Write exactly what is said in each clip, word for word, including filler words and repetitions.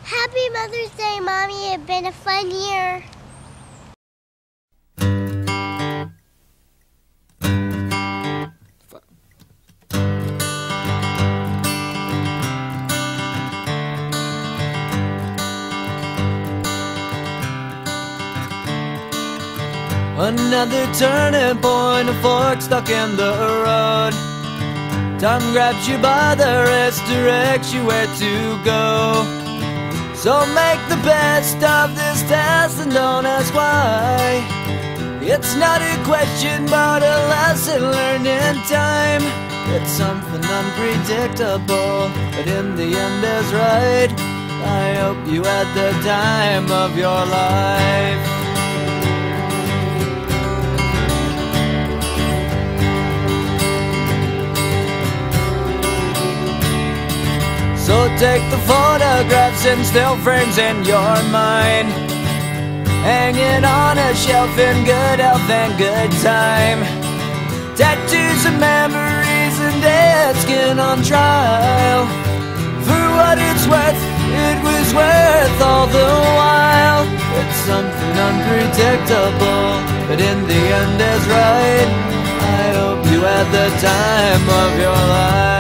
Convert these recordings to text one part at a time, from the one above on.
Happy Mother's Day, Mommy. It's been a fun year. Another turning point, a fork stuck in the road. Time grabs you by the wrist, directs you where to go. So make the best of this test and don't ask why. It's not a question but a lesson learned in time. It's something unpredictable, but in the end is right. I hope you had the time of your life. So take the photographs and still frames in your mind, hanging on a shelf in good health and good time. Tattoos and memories and dead skin on trial. For what it's worth, it was worth all the while. It's something unpredictable, but in the end is right. I hope you had the time of your life.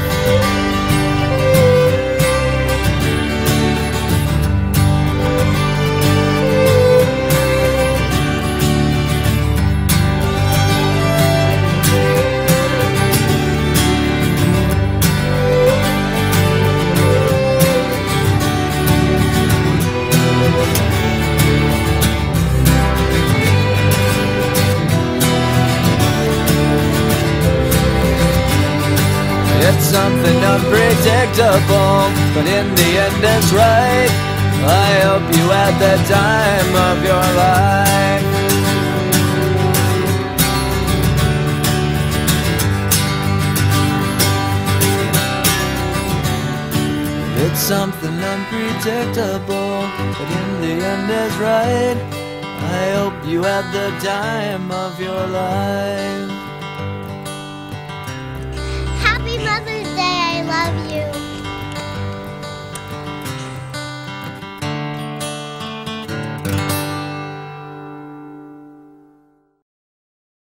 It's something unpredictable, but in the end it's right. I hope you had the time of your life. It's something unpredictable, but in the end is right. I hope you had the time of your life.